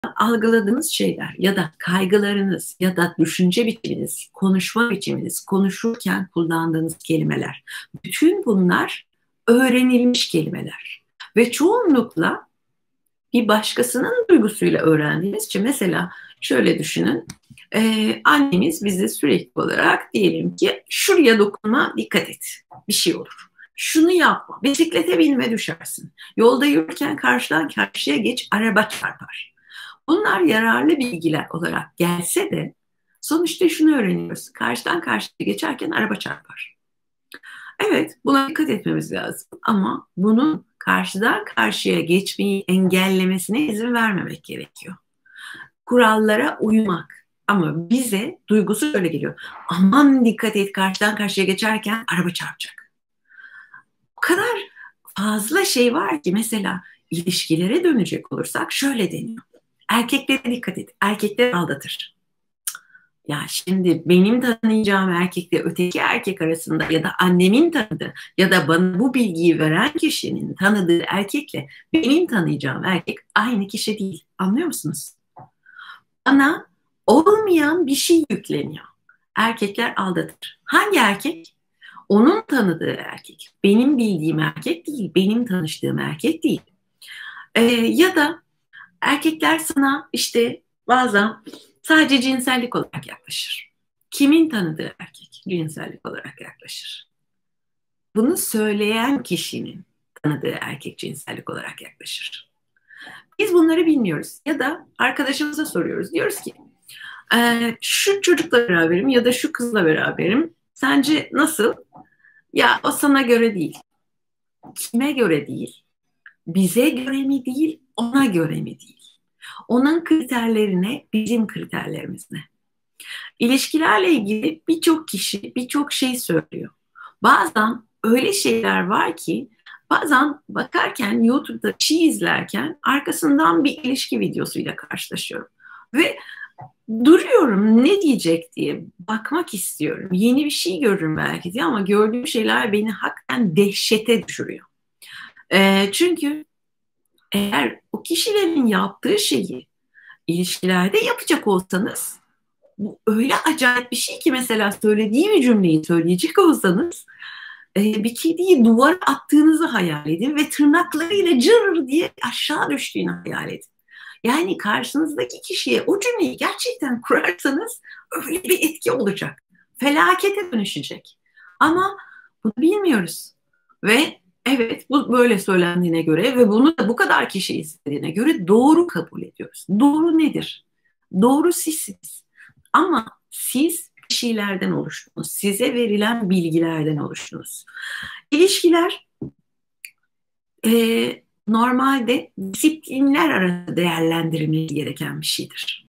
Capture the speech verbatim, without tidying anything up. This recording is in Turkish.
algıladığınız şeyler ya da kaygılarınız ya da düşünce biçiminiz, konuşma biçiminiz, konuşurken kullandığınız kelimeler, bütün bunlar öğrenilmiş kelimeler. Ve çoğunlukla bir başkasının duygusuyla öğrendiğimiz için, mesela şöyle düşünün, e, annemiz bize sürekli olarak diyelim ki şuraya dokunma, dikkat et, bir şey olur. Şunu yapma, bisiklete binme düşersin. Yolda yürürken karşıdan karşıya geç, araba çarpar. Bunlar yararlı bilgiler olarak gelse de sonuçta şunu öğreniyoruz. Karşıdan karşıya geçerken araba çarpar. Evet, buna dikkat etmemiz lazım ama bunun karşıdan karşıya geçmeyi engellemesine izin vermemek gerekiyor. Kurallara uymak. Ama bize duygusu öyle geliyor. Aman dikkat et, karşıdan karşıya geçerken araba çarpacak. O kadar fazla şey var ki, mesela ilişkilere dönecek olursak şöyle deniyor. Erkeklere dikkat et. Erkekler aldatır. Ya şimdi benim tanıyacağım erkekle öteki erkek arasında ya da annemin tanıdığı ya da bana bu bilgiyi veren kişinin tanıdığı erkekle benim tanıyacağım erkek aynı kişi değil. Anlıyor musunuz? Bana olmayan bir şey yükleniyor. Erkekler aldatır. Hangi erkek? Onun tanıdığı erkek. Benim bildiğim erkek değil. Benim tanıştığım erkek değil. Ee, ya da erkekler sana işte bazen sadece cinsellik olarak yaklaşır. Kimin tanıdığı erkek cinsellik olarak yaklaşır? Bunu söyleyen kişinin tanıdığı erkek cinsellik olarak yaklaşır. Biz bunları bilmiyoruz. Ya da arkadaşımıza soruyoruz. Diyoruz ki e, şu çocukla beraberim ya da şu kızla beraberim. Sence nasıl? Ya o sana göre değil. Kime göre değil? Bize göre mi değil? Ona göre mi değil? Onun kriterlerine, bizim kriterlerimiz ne? İlişkilerle ilgili birçok kişi birçok şey söylüyor. Bazen öyle şeyler var ki, bazen bakarken YouTube'da bir şey izlerken arkasından bir ilişki videosuyla karşılaşıyorum. Ve duruyorum, ne diyecek diye bakmak istiyorum. Yeni bir şey görürüm belki diye, ama gördüğüm şeyler beni hakikaten dehşete düşürüyor. E, çünkü eğer o kişilerin yaptığı şeyi ilişkilerde yapacak olsanız, bu öyle acayip bir şey ki, mesela söylediği bir cümleyi söyleyecek olsanız e, bir kediyi duvara attığınızı hayal edin ve tırnaklarıyla cır diye aşağı düştüğünü hayal edin. Yani karşınızdaki kişiye o cümleyi gerçekten kurarsanız öyle bir etki olacak. Felakete dönüşecek. Ama bunu bilmiyoruz. Ve evet, bu böyle söylendiğine göre ve bunu da bu kadar kişi istediğine göre doğru kabul ediyoruz. Doğru nedir? Doğru sizsiniz. Ama siz kişilerden oluştunuz. Size verilen bilgilerden oluştunuz. İlişkiler e, normalde disiplinler arasında değerlendirilmesi gereken bir şeydir.